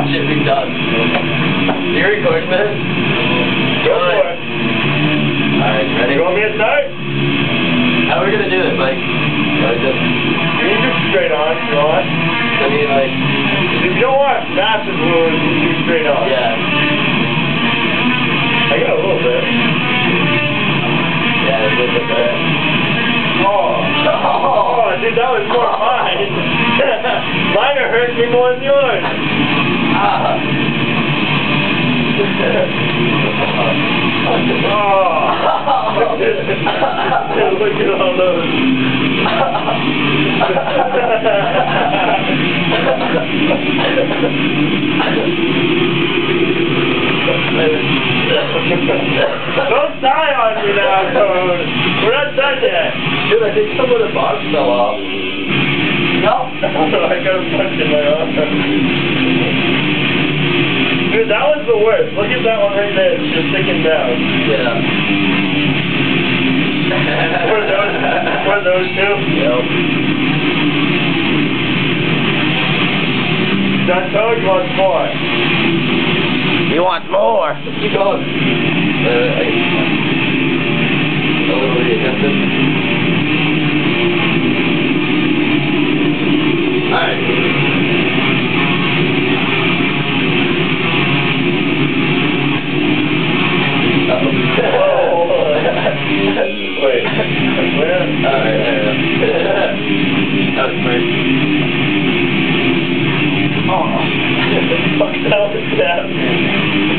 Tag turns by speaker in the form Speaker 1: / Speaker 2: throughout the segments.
Speaker 1: watch it be done. You recording this?
Speaker 2: Go for it.
Speaker 1: Alright, ready?
Speaker 2: You want me to start?
Speaker 1: How are we gonna do this? Like just...
Speaker 2: You can just straight on if you want.
Speaker 1: I mean, like...
Speaker 2: If you don't want massive wounds, you can do straight on.
Speaker 1: Yeah.
Speaker 2: I got a little bit.
Speaker 1: Yeah, a little bit better.
Speaker 2: Oh, dude, that was more mine. Mine are hurting me more than yours.
Speaker 1: Ah.
Speaker 2: Oh. Dude, look at all those. Don't die on me now, Code. We're not done yet.
Speaker 1: Dude, I think some of the box fell off. No.
Speaker 2: I got a punch in my arm. Dude, that was the worst. Look at that one right there. It's just sticking down.
Speaker 1: Yeah.
Speaker 2: Were those two?
Speaker 1: Yep.
Speaker 2: That Toad wants more.
Speaker 3: He wants more.
Speaker 1: Keep going. A little readjusted. Alright.
Speaker 2: Wait. Where?
Speaker 1: Alright, that was great.
Speaker 2: Oh. Fuck, that was that.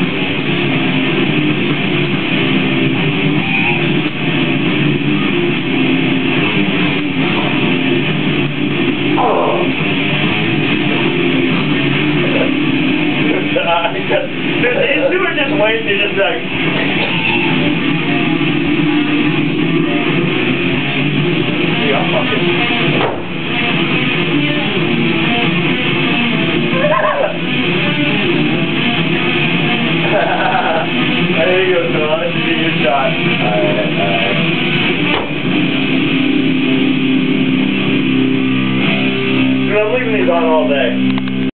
Speaker 2: Dude, these two are just waiting to just like... Yeah, I'm fucking... There you go, Tom. This is your shot.
Speaker 1: Alright.
Speaker 2: Dude, I'm leaving these on all day.